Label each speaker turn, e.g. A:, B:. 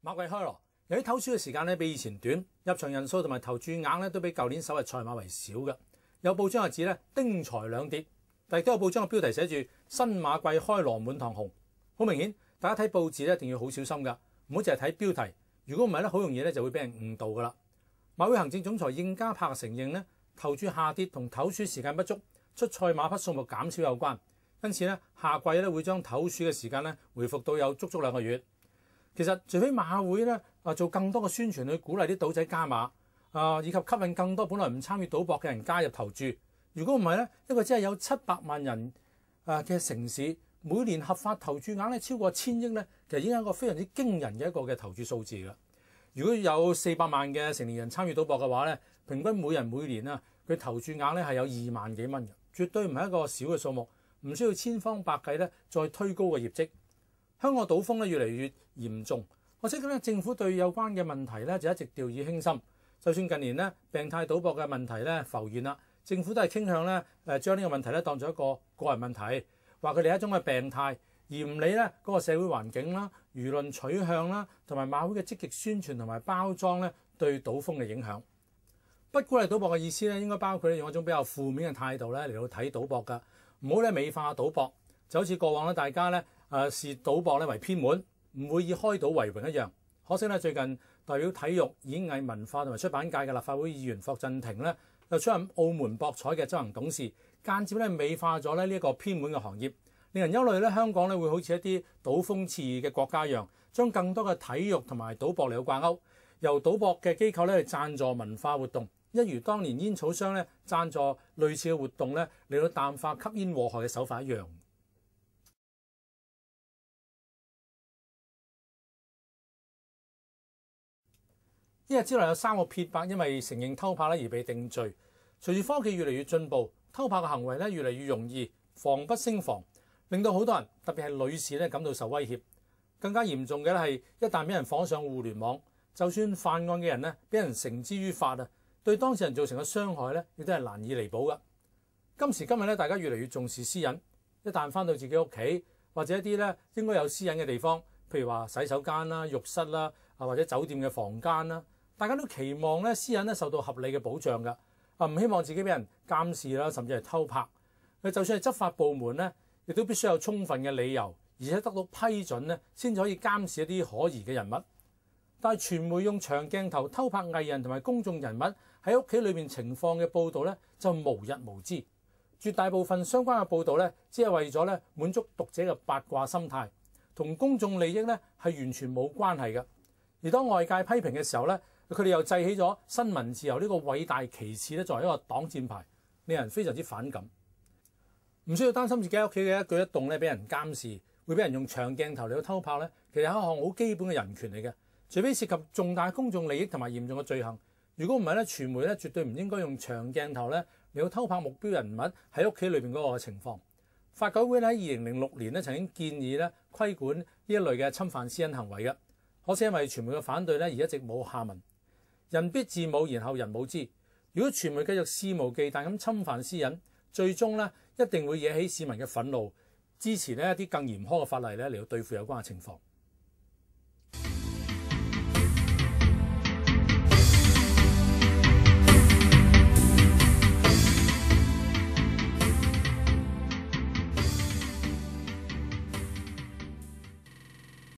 A: 馬季開鑼，由於投注嘅時間比以前短，入場人數同埋投注額都比舊年首日賽馬為少嘅。有報章就指丁財兩跌，但亦都有報章嘅標題寫住新馬季開鑼滿堂紅。好明顯，大家睇報紙一定要好小心㗎，唔好淨係睇標題。如果唔係好容易就會俾人誤導㗎啦。馬會行政總裁應家柏承認投注下跌同投注時間不足、出賽馬匹數目減少有關，因此下季會將投注嘅時間回復到有足2個月。其實除非馬會做更多嘅宣傳去鼓勵啲賭仔加碼以及吸引更多本來唔參與賭博嘅人加入投注。如果唔係一個只係有700萬人嘅城市，每年合法投注額超過1000億其實已經係一個非常之驚人嘅一個嘅投注數字㗎。如果有400萬嘅成年人參與賭博嘅話平均每人每年佢投注額係有2萬幾蚊嘅，絕對唔係一個小嘅數目，唔需要千方百計再推高個業績。香港賭風越嚟越嚴重，可惜政府對有關嘅問題就一直掉以輕心。就算近年病態賭博嘅問題浮現啦，政府都係傾向將呢個問題當作一個個人問題，話佢哋係一種嘅病態，而唔理嗰個社會環境啦、輿論取向啦，同埋馬會嘅積極宣傳同埋包裝對賭風嘅影響。不鼓勵賭博嘅意思應該包括用一種比較負面嘅態度嚟到睇賭博㗎，唔好美化賭博，就好似過往大家視賭博為偏門，唔會以開賭為榮一樣。可惜最近代表體育、演藝、文化同埋出版界嘅立法會議員霍震霆就出任澳門博彩嘅執行董事，間接美化咗呢一個偏門嘅行業，令人憂慮香港會好似一啲賭風熾熱嘅國家一樣，將更多嘅體育同埋賭博嚟到掛鈎，由賭博嘅機構去贊助文化活動，一如當年煙草商贊助類似嘅活動嚟到淡化吸煙禍害嘅手法一樣。一日之內有3個撇白因為承認偷拍而被定罪。隨住科技越嚟越進步，偷拍嘅行為越嚟越容易，防不勝防，令到好多人特別係女士感到受威脅。更加嚴重嘅係，一旦俾人放上互聯網，就算犯案嘅人俾人繩之於法對當事人造成嘅傷害亦都係難以彌補㗎。今時今日大家越嚟越重視私隱，一旦翻到自己屋企或者一啲應該有私隱嘅地方，譬如話洗手間啦、浴室啦或者酒店嘅房間啦，大家都期望私隱受到合理嘅保障㗎，唔希望自己俾人監視啦，甚至係偷拍。就算係執法部門亦都必須有充分嘅理由，而且得到批准先至可以監視一啲可疑嘅人物。但係傳媒用長鏡頭偷拍藝人同埋公眾人物喺屋企裏面情況嘅報導就無日無之。絕大部分相關嘅報導只係為咗滿足讀者嘅八卦心態，同公眾利益係完全冇關係嘅。而當外界批評嘅時候佢哋又製起咗新聞自由呢個偉大旗幟作為一個擋箭牌，令人非常之反感。唔需要擔心自己屋企嘅一舉一動俾人監視，會俾人用長鏡頭嚟到偷拍其實係一項好基本嘅人權嚟嘅。除非涉及重大公眾利益同埋嚴重嘅罪行，如果唔係傳媒絕對唔應該用長鏡頭嚟到偷拍目標人物喺屋企裏邊嗰個情況。法改會喺2006年曾經建議規管呢一類嘅侵犯私隱行為嘅，可惜因為傳媒嘅反對而一直冇下文。人必自侮，然後人侮之。如果傳媒繼續肆無忌憚咁侵犯私隱，最終一定會惹起市民嘅憤怒，支持一啲更嚴苛嘅法例嚟到對付有關嘅情況。